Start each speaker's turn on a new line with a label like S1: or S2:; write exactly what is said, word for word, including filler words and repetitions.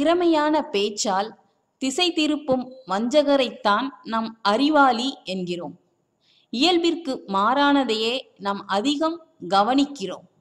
S1: திறமையான பேச்சால் திசை திருப்பும் வஞ்சகரைத்தான் நாம் அறிவாளி என்கிறோம். இயல்பிற்கு மாறானதையே நாம் அதிகம் கவனிக்கிறோம்.